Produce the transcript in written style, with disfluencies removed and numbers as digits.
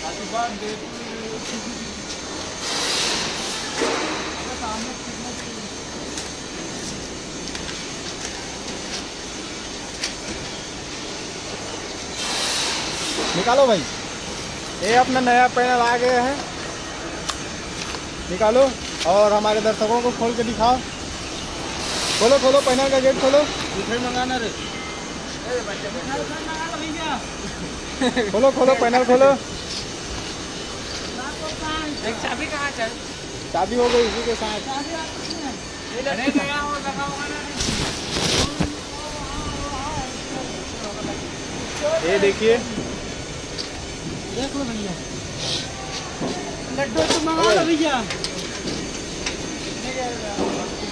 निकालो भाई, ये अपना नया पैनल आ गया है, निकालो और हमारे दर्शकों को खोल के दिखाओ। खोलो खोलो पैनल का गेट खोलो। मिठाई मंगाना रे, खोलो खोलो पैनल खोलो। चाबी कहाँ है? चाबी हो गई इसी के साथ। ये देखिए, देख लो भैया, लड्डू तो मंगा लो भैया।